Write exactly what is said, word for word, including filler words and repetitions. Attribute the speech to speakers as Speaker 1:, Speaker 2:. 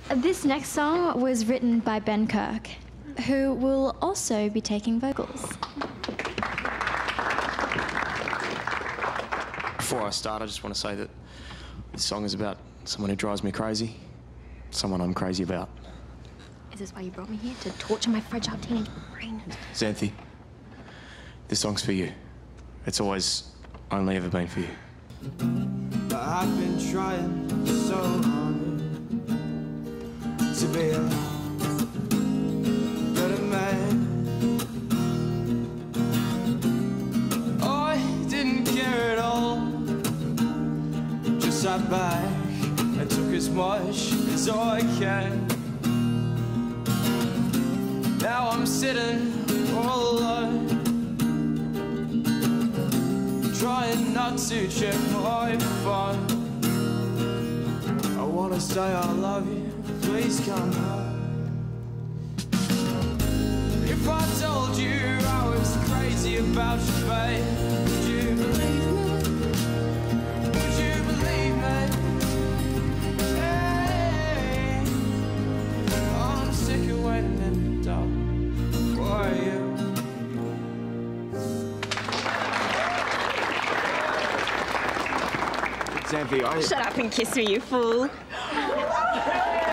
Speaker 1: This next song was written by Ben Kirk, who will also be taking vocals.
Speaker 2: Before I start, I just want to say that this song is about someone who drives me crazy, someone I'm crazy about.
Speaker 3: Is this why you brought me here? To torture my fragile teenage brain?
Speaker 2: Xanthi, this song's for you. It's always only ever been for you.
Speaker 4: I've been trying so hard to be a better man. I didn't care at all, just sat back and took as much as I can. Now I'm sitting all alone, trying not to check my phone. I wanna say I love you, please come home. If I told you I was crazy about you, babe, would you believe me? Would you believe me? Hey, I'm sick of waiting in the dark for you.
Speaker 2: Xanthi, I...
Speaker 3: Shut up and kiss me, you fool.